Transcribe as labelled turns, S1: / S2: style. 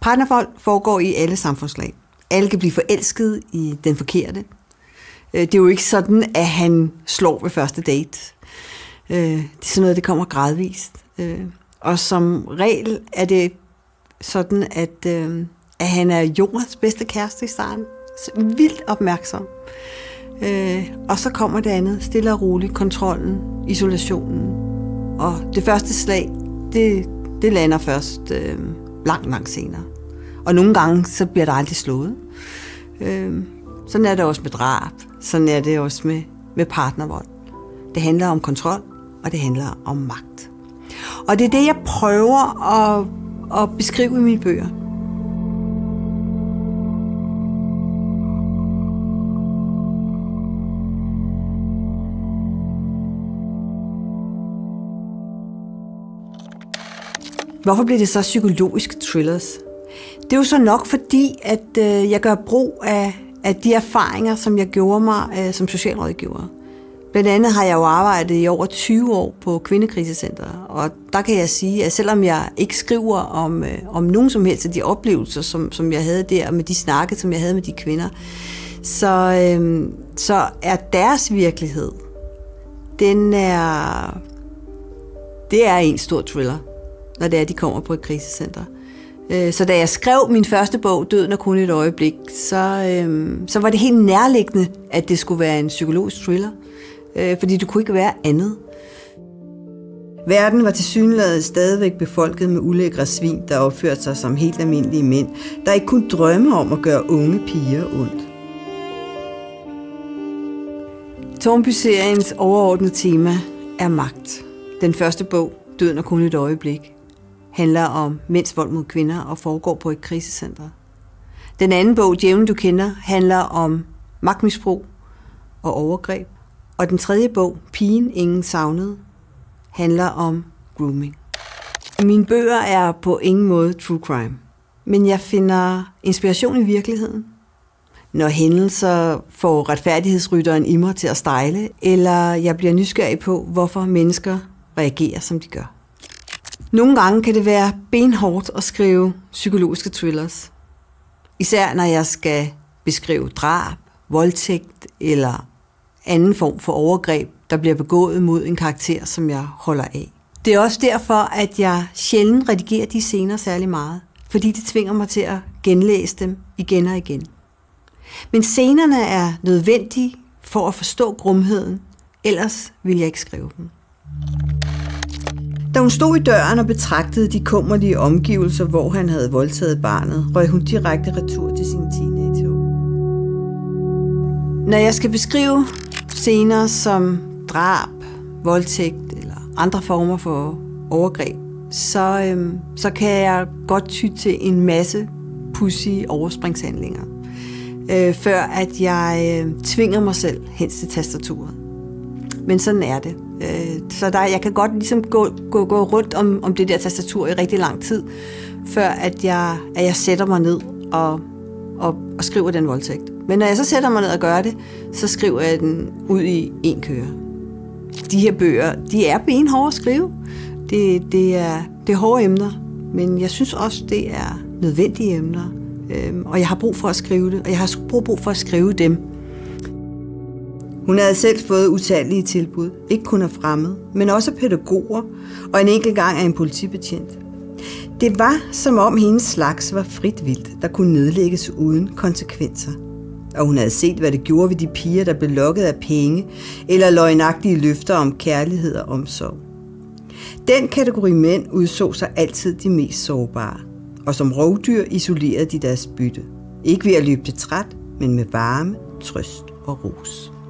S1: Partnervold foregår i alle samfundslag. Alle kan blive forelsket i den forkerte. Det er jo ikke sådan, at han slår ved første date. Det er sådan noget, det kommer gradvist. Og som regel er det sådan, at han er jordens bedste kæreste i starten. Vildt opmærksom. Og så kommer det andet, stille og roligt, kontrollen, isolationen. Og det første slag, det lander først langt senere. Og nogle gange, så bliver der aldrig slået. Sådan er det også med drab. Sådan er det også med partnervold. Det handler om kontrol, og det handler om magt. Og det er det, jeg prøver at beskrive i mine bøger. Hvorfor bliver det så psykologiske thrillers? Det er jo så nok fordi, at jeg gør brug af de erfaringer, som jeg gjorde mig som socialrådgiver. Blandt andet har jeg jo arbejdet i over 20 år på kvindekrisecenter, og der kan jeg sige, at selvom jeg ikke skriver om nogen som helst af de oplevelser, som jeg havde der, med de snakke, som jeg havde med de kvinder, så er deres virkelighed, det er en stor thriller, når det er, de kommer på et krisecenter. Så da jeg skrev min første bog, Døden er kun et øjeblik, så var det helt nærliggende, at det skulle være en psykologisk thriller. Fordi det kunne ikke være andet. Verden var tilsyneladende stadigvæk befolket med ulækre svin, der opførte sig som helt almindelige mænd, der ikke kunne drømme om at gøre unge piger ondt. Tårnby-seriens overordnede tema er magt. Den første bog, Døden er kun et øjeblik, handler om mænds vold mod kvinder og foregår på et krisecenter. Den anden bog, Djævlen du kender, handler om magtmisbrug og overgreb. Og den tredje bog, Pigen ingen savnede, handler om grooming. Mine bøger er på ingen måde true crime, men jeg finder inspiration i virkeligheden. Når hændelser får retfærdighedsrytteren i mig til at stejle, eller jeg bliver nysgerrig på, hvorfor mennesker reagerer, som de gør. Nogle gange kan det være benhårdt at skrive psykologiske thrillers. Især når jeg skal beskrive drab, voldtægt eller anden form for overgreb, der bliver begået mod en karakter, som jeg holder af. Det er også derfor, at jeg sjældent redigerer de scener særlig meget, fordi det tvinger mig til at genlæse dem igen og igen. Men scenerne er nødvendige for at forstå grumheden, ellers vil jeg ikke skrive dem. Da hun stod i døren og betragtede de kummerlige omgivelser, hvor han havde voldtaget barnet, røg hun direkte retur til sin teenageår. Når jeg skal beskrive scener som drab, voldtægt eller andre former for overgreb, så kan jeg godt ty til en masse pudsige overspringshandlinger, før at jeg tvinger mig selv hen til tastaturet. Men sådan er det. Så jeg kan godt ligesom gå rundt om det der tastatur i rigtig lang tid, før at jeg sætter mig ned og skriver den voldtægt. Men når jeg så sætter mig ned og gør det, så skriver jeg den ud i en køre. De her bøger, de er benhårde at skrive. Det er hårde emner, men jeg synes også, det er nødvendige emner. Og jeg har brug for at skrive det, og jeg har brug for at skrive dem. Hun havde selv fået utallige tilbud, ikke kun af fremmede, men også af pædagoger, og en enkelt gang af en politibetjent. Det var, som om hendes slags var frit vildt, der kunne nedlægges uden konsekvenser. Og hun havde set, hvad det gjorde ved de piger, der blev lokket af penge, eller løgnagtige løfter om kærlighed og omsorg. Den kategori mænd udså sig altid de mest sårbare, og som rovdyr isolerede de deres bytte. Ikke ved at løbe til træt, men med varme, trøst og ros.